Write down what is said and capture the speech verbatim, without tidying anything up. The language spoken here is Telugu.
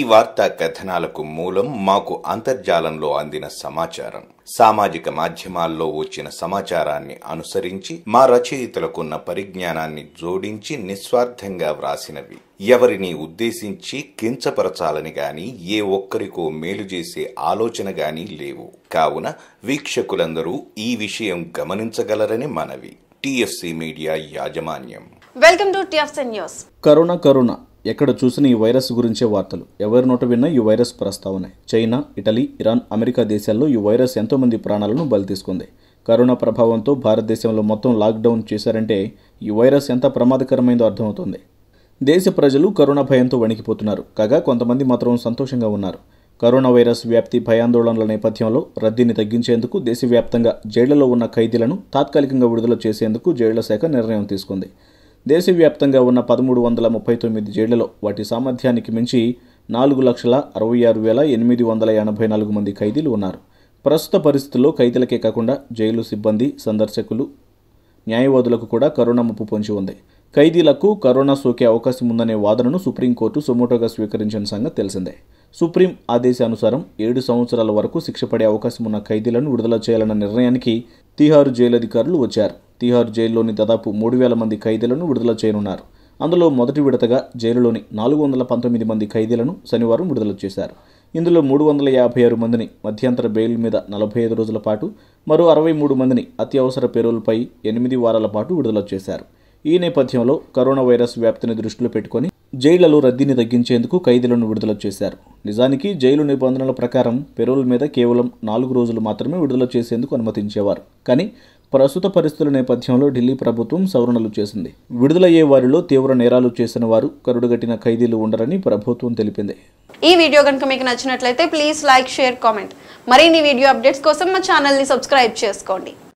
వార్తా కథనాలకు మూలం మాకు అంతర్జాలంలో అందిన సమాచారం. సామాజిక మాధ్యమాల్లో వచ్చిన సమాచారాన్ని అనుసరించి మా రచయితలకున్న పరిజ్ఞానాన్ని జోడించి నిస్వార్థంగా వ్రాసినవి. ఎవరిని ఉద్దేశించి కించపరచాలని గాని, ఏ ఒక్కరికో మేలు చేసే ఆలోచన గాని లేవు. కావున వీక్షకులందరూ ఈ విషయం గమనించగలరని మనవి. టీఎఫ్సీ మీడియా యాజమాన్యం. Welcome to TFC news. Corona corona ఎక్కడ చూసిన ఈ వైరస్ గురించే వార్తలు. ఎవరి నోట విన్నా ఈ వైరస్ ప్రస్తావన. చైనా, ఇటలీ, ఇరాన్, అమెరికా దేశాల్లో ఈ వైరస్ ఎంతో మంది ప్రాణాలను బలి తీసుకుంది. కరోనా ప్రభావంతో భారతదేశంలో మొత్తం లాక్డౌన్ చేశారంటే ఈ వైరస్ ఎంత ప్రమాదకరమైందో అర్థమవుతుంది. దేశ ప్రజలు కరోనా భయంతో వణికిపోతున్నారు. కాగా కొంతమంది మాత్రం సంతోషంగా ఉన్నారు. కరోనా వైరస్ వ్యాప్తి భయాందోళనల నేపథ్యంలో రద్దీని తగ్గించేందుకు దేశవ్యాప్తంగా జైళ్లలో ఉన్న ఖైదీలను తాత్కాలికంగా విడుదల చేసేందుకు జైళ్ల శాఖ నిర్ణయం తీసుకుంది. దేశవ్యాప్తంగా ఉన్న పదమూడు వందల ముప్పై తొమ్మిది జైళ్లలో వాటి సామర్థ్యానికి మించి నాలుగు లక్షల అరవై ఆరు వేల ఎనిమిది వందల ఎనభై నాలుగు మంది ఖైదీలు ఉన్నారు. ప్రస్తుత పరిస్థితుల్లో ఖైదీలకే కాకుండా జైలు సిబ్బంది, సందర్శకులు, న్యాయవాదులకు కూడా కరోనా ముప్పు పొంచి ఉంది. ఖైదీలకు కరోనా సోకే అవకాశం ఉందనే వాదనను సుప్రీంకోర్టు సుమోటోగా స్వీకరించిన సంగతి తెలిసిందే. సుప్రీం ఆదేశానుసారం ఏడు సంవత్సరాల వరకు శిక్ష పడే అవకాశం ఉన్న ఖైదీలను విడుదల చేయాలన్న నిర్ణయానికి తీహారు జైలు అధికారులు వచ్చారు. తీహార్ జైల్లోని దాదాపు మూడు వేల మంది ఖైదీలను విడుదల చేయనున్నారు. అందులో మొదటి విడతగా జైలులోని నాలుగు వందల పంతొమ్మిది మంది ఖైదీలను శనివారం విడుదల చేశారు. ఇందులో మూడు వందల యాభై ఆరు మందిని మధ్యంతర బెయిల్ మీద నలభై ఐదు రోజుల పాటు, మరో అరవై మూడు మందిని అత్యవసర పెరోల్పై ఎనిమిది వారాల పాటు విడుదల చేశారు. ఈ నేపథ్యంలో కరోనా వైరస్ వ్యాప్తిని దృష్టిలో పెట్టుకుని జైళ్లలో రద్దీని తగ్గించేందుకు ఖైదీలను విడుదల చేశారు. నిజానికి జైలు నిబంధనల ప్రకారం పెరోల్ మీద కేవలం నాలుగు రోజులు మాత్రమే విడుదల చేసేందుకు అనుమతించేవారు. కానీ ప్రస్తుత పరిస్థితుల నేపథ్యంలో ఢిల్లీ ప్రభుత్వం సవరణలు చేసింది. విడుదలయ్యే వారిలో తీవ్ర నేరాలు చేసిన వారు, కరుడుగట్టిన ఖైదీలు ఉండరని ప్రభుత్వం తెలిపింది. ఈ వీడియో కనుక మీకు నచ్చినట్లయితే ప్లీజ్ లైక్, షేర్, కామెంట్. మరిన్ని వీడియో అప్డేట్స్ కోసం మా ఛానల్ని సబ్స్క్రైబ్ చేసుకోండి.